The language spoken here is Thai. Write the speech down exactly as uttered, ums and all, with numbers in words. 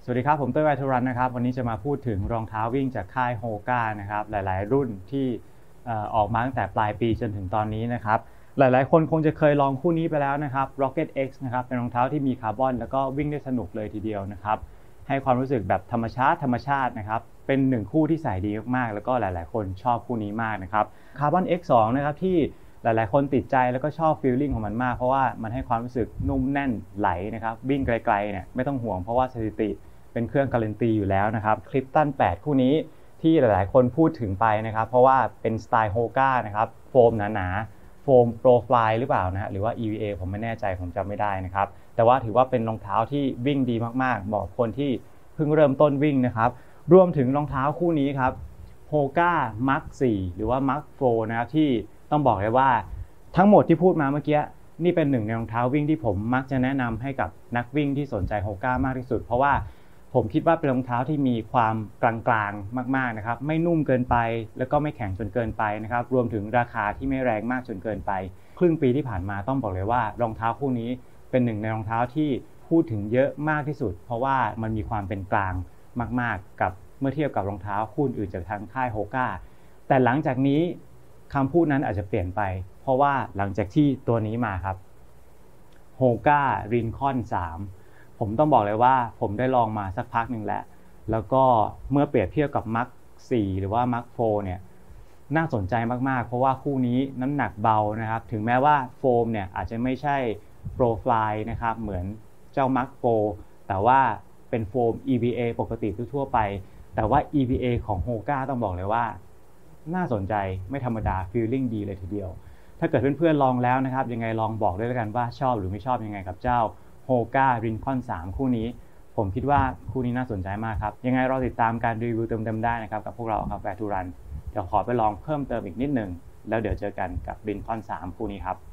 สวัสดีครับผมเต้ยไวทูรันนะครับวันนี้จะมาพูดถึงรองเท้าวิ่งจากค่ายโฮก้านะครับหลายๆรุ่นที่ออกมาตั้งแต่ปลายปีจนถึงตอนนี้นะครับหลายๆคนคงจะเคยลองคู่นี้ไปแล้วนะครับ Rocket X นะครับเป็นรองเท้าที่มีคาร์บอนแล้วก็วิ่งได้สนุกเลยทีเดียวนะครับให้ความรู้สึกแบบธรรมชาติธรรมชาตินะครับเป็นหนึ่งคู่ที่ใส่ดีมากๆแล้วก็หลายๆคนชอบคู่นี้มากนะครับ Carbon เอ็กซ์ ทู นะครับที่หลายๆคนติดใจแล้วก็ชอบฟีลลิ่งของมันมากเพราะว่ามันให้ความรู้สึกนุ่มแน่นไหลนะครับวิ่งไกลๆเนี่ยไม่ต้องห่วงเพราะว่าสถิติเป็นเครื่องการันตีอยู่แล้วนะครับคลิปตันแปดคู่นี้ที่หลายๆคนพูดถึงไปนะครับเพราะว่าเป็นสไตล์โฮก้านะครับโฟมหนาๆโฟมโปรไฟล์หรือเปล่านะหรือว่า อี วี เอ ผมไม่แน่ใจผมจำไม่ได้นะครับแต่ว่าถือว่าเป็นรองเท้าที่วิ่งดีมากๆเหมาะคนที่เพิ่งเริ่มต้นวิ่งนะครับรวมถึงรองเท้าคู่นี้ครับโฮก้ามาร์ค โฟร์ หรือว่ามาร์ค โฟร์ นะครับที่ต้องบอกเลยว่าทั้งหมดที่พูดมาเมื่อกี้นี่เป็นหนึ่งในรองเท้าวิ่งที่ผมมักจะแนะนำให้กับนักวิ่งที่สนใจโฮก้ามากที่สุดเพราะว่าผมคิดว่าเป็นรองเท้าที่มีความกลางๆมากๆนะครับไม่นุ่มเกินไปแล้วก็ไม่แข็งจนเกินไปนะครับรวมถึงราคาที่ไม่แรงมากจนเกินไปครึ่งปีที่ผ่านมาต้องบอกเลยว่ารองเท้าคู่นี้เป็นหนึ่งในรองเท้าที่พูดถึงเยอะมากที่สุดเพราะว่ามันมีความเป็นกลางมากๆกับเมื่อเทียบกับรองเท้าคู่อื่นจากทางค่ายโฮก้าแต่หลังจากนี้คำพูดนั้นอาจจะเปลี่ยนไปเพราะว่าหลังจากที่ตัวนี้มาครับโฮก้ารินคอนสามผมต้องบอกเลยว่าผมได้ลองมาสักพักหนึ่งแล้วแล้วก็เมื่อเปรียบเทียบกับมาร์ค โฟร์ หรือว่ามาร์ค โฟร์ เนี่ยน่าสนใจมากๆเพราะว่าคู่นี้น้ำหนักเบานะครับถึงแม้ว่าโฟมเนี่ยอาจจะไม่ใช่โปรไฟล์นะครับเหมือนเจ้ามาร์ค โฟร์ แต่ว่าเป็นโฟม อี วี เอ ปกติทั่วไปแต่ว่า อี วี เอ ของ Hoka ต้องบอกเลยว่าน่าสนใจไม่ธรรมดาฟีลลิ่งดีเลยทีเดียวถ้าเกิดเพื่อนๆลองแล้วนะครับยังไงลองบอกด้วยแล้วกันว่าชอบหรือไม่ชอบยังไงกับเจ้า Hoka Rincon สามคู่นี้ผมคิดว่าคู่นี้น่าสนใจมากครับยังไงรอติดตามการรีวิวเต็มๆได้นะครับกับพวกเราครับ Where to Run เดี๋ยวขอไปลองเพิ่มเติมอีกนิดนึงแล้วเดี๋ยวเจอกันกับ Rincon สามคู่นี้ครับ